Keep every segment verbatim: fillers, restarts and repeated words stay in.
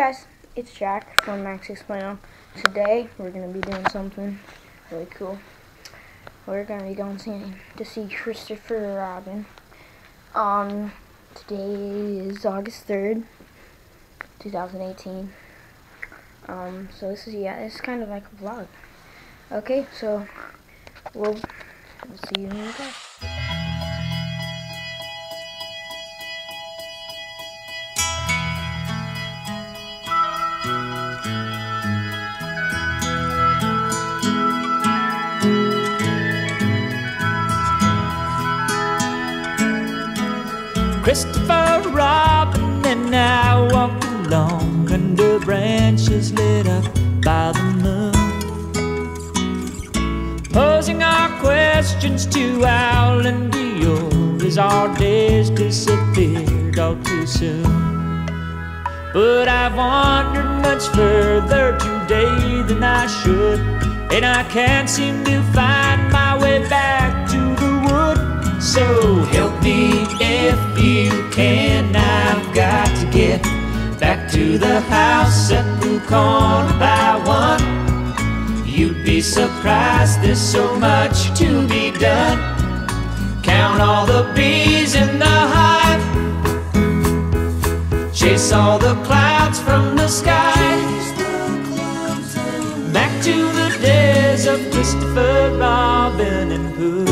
guys, it's Jack from Max Explain. Today we're gonna be doing something really cool. We're gonna be going to, to see Christopher Robin. Um, today is August third, two thousand eighteen. Um, so this is yeah, it's kind of like a vlog. Okay, so we'll, we'll see you in the car. Christopher Robin and I walked along under branches lit up by the moon, posing our questions to Owl and Dior as our days disappeared all too soon. But I've wandered much further today than I should, and I can't seem to find my way back to the wood. So help me if you can, I've got to get back to the house at the corner by one. You'd be surprised, there's so much to be done. Count all the bees in the hive, chase all the clouds from the sky, back to the days of Christopher Robin and Pooh.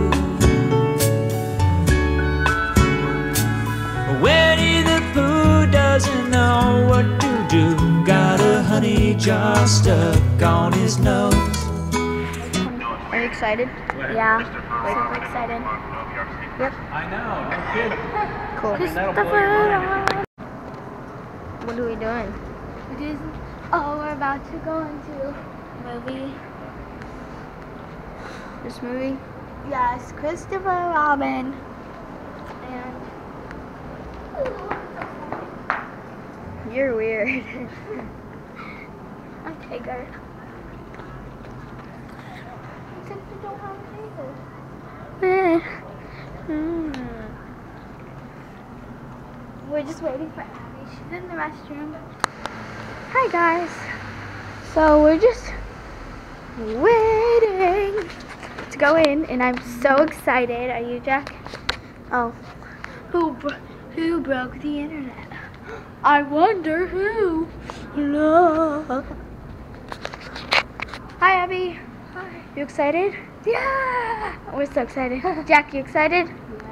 Winnie the Pooh doesn't know what to do, got a honey jar stuck on his nose. Are you excited? Yeah, super excited. Yep. I know, no kidding. Cool. I mean, that'll blow your mind. What are we doing? It is. Oh, we're about to go into a movie. This movie? Yes, Christopher Robin. And You're weird. a tiger. Except you don't have a tiger. Hmm. We're just waiting for Abby. She's in the restroom. Hi guys. So we're just waiting to go in, and I'm so excited. Are you, Jack? Oh, who bro who broke the internet? I wonder who. No. Hi, Abby. Hi. You excited? Yeah. We're so excited. Jack, you excited?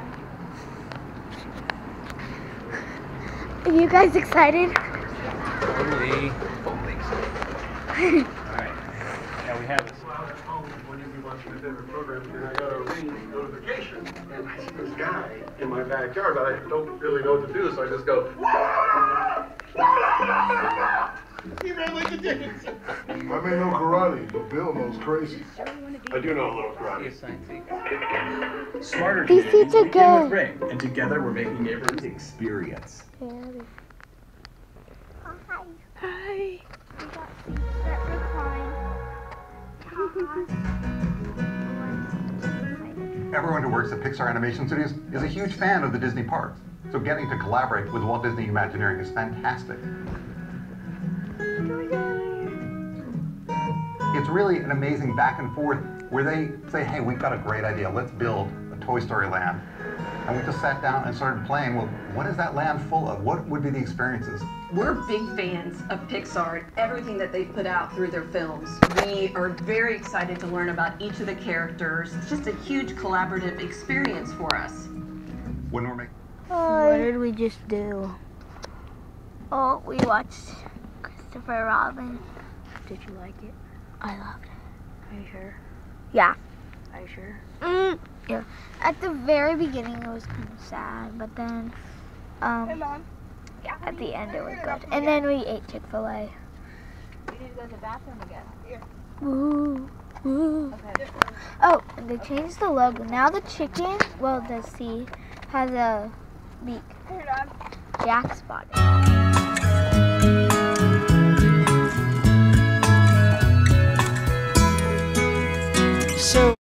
Are you guys excited? Totally. Totally excited. Alright. Yeah, we have this. Well, I was home when you be watching my favorite program, and I got a ring notification, and I see this guy in my backyard, but I don't really know what to do, so I just go, he ran like a dance. I may know karate, but Bill knows crazy. I do know a little karate. Smarter These Communities seats are begin with good. Ring, and together we're making everyone's experience. Hi. Hi. We got seats that recline. Everyone who works at Pixar Animation Studios is a huge fan of the Disney parks, so getting to collaborate with Walt Disney Imagineering is fantastic. It's really an amazing back and forth where they say, hey, we've got a great idea, let's build a Toy Story land. And we just sat down and started playing, well, what is that land full of? What would be the experiences? We're big fans of Pixar and everything that they put out through their films. We are very excited to learn about each of the characters. It's just a huge collaborative experience for us. When we're making What did we just do? Oh, we watched Christopher Robin. Did you like it? I loved it. Are you sure? Yeah. Are you sure? Mm, yeah. At the very beginning, it was kind of sad, but then, um, Hey, Mom. at the end, it was good. And then we ate Chick-fil-A. We need to go to the bathroom again. Here. Woo, woo. Okay. Oh, and they changed the logo. Now the chicken, well, the C, has a beak. Here, Dad. Jack spotted. So